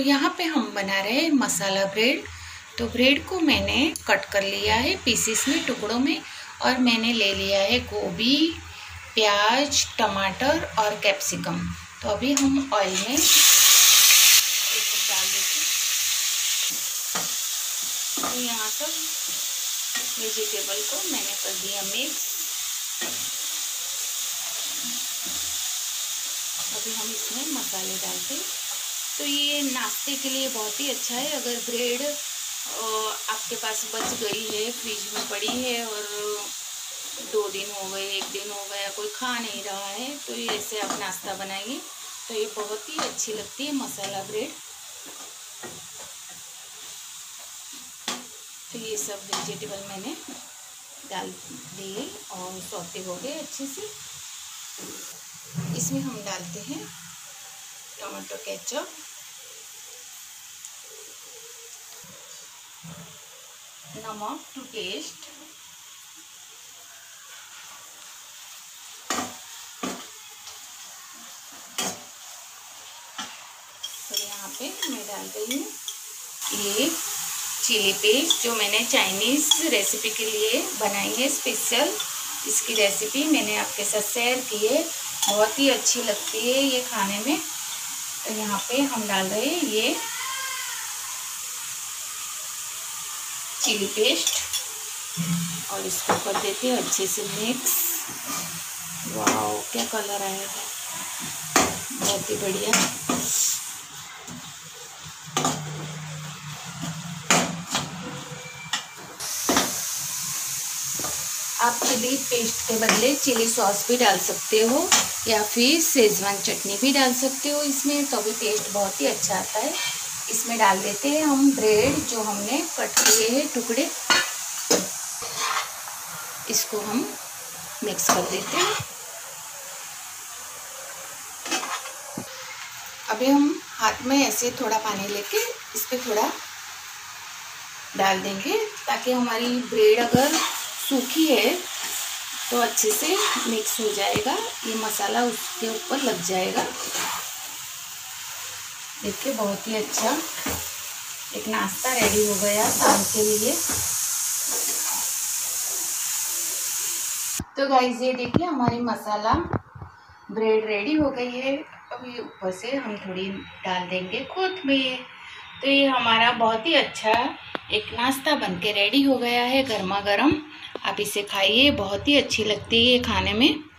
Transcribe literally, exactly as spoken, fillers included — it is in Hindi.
यहाँ पे हम बना रहे हैं मसाला ब्रेड। तो ब्रेड को मैंने कट कर लिया है पीसेस में, टुकड़ों में, और मैंने ले लिया है गोभी, प्याज, टमाटर और कैप्सिकम। तो अभी हम ऑयल में डाल देते हैं। तो यहाँ सब वेजिटेबल को मैंने कर दिया मिक्स। अभी हम इसमें मसाले डालते हैं। तो ये नाश्ते के लिए बहुत ही अच्छा है। अगर ब्रेड आपके पास बच गई है, फ्रिज में पड़ी है और दो दिन हो गए, एक दिन हो गया, कोई खा नहीं रहा है, तो ये ऐसे आप नाश्ता बनाइए तो ये बहुत ही अच्छी लगती है मसाला ब्रेड। तो ये सब वेजिटेबल मैंने डाल दिए और सौते हो गए अच्छे से। इसमें हम डालते हैं टमाटो केचप, नमक टू टेस्ट, तो यहाँ पे मैं डाल रही हूँ ये चिली पेस्ट जो मैंने चाइनीज़ रेसिपी के लिए बनाई है स्पेशल। इसकी रेसिपी मैंने आपके साथ शेयर की है, बहुत ही अच्छी लगती है ये खाने में। तो यहाँ पे हम डाल रहे हैं ये चिली पेस्ट और इसको कर देते हैं अच्छे से मिक्स। वाह क्या कलर आया है, बहुत ही बढ़िया। आप चिली पेस्ट के बदले चिली सॉस भी डाल सकते हो या फिर शेजवान चटनी भी डाल सकते हो इसमें, तो भी टेस्ट बहुत ही अच्छा आता है। इसमें डाल देते हैं हम ब्रेड जो हमने कट किए हैं टुकड़े, इसको हम मिक्स कर देते हैं। अभी हम हाथ में ऐसे थोड़ा पानी लेके इस पर थोड़ा डाल देंगे ताकि हमारी ब्रेड अगर सूखी है तो अच्छे से मिक्स हो जाएगा, ये मसाला उसके ऊपर लग जाएगा। देखिए बहुत ही अच्छा एक नाश्ता रेडी हो गया शाम के लिए। तो गाइस ये देखिए हमारी मसाला ब्रेड रेडी हो गई है। अभी ऊपर से हम थोड़ी डाल देंगे कोथिमीर। तो ये हमारा बहुत ही अच्छा एक नाश्ता बनके रेडी हो गया है गर्मा गर्म। आप इसे खाइए, बहुत ही अच्छी लगती है ये खाने में।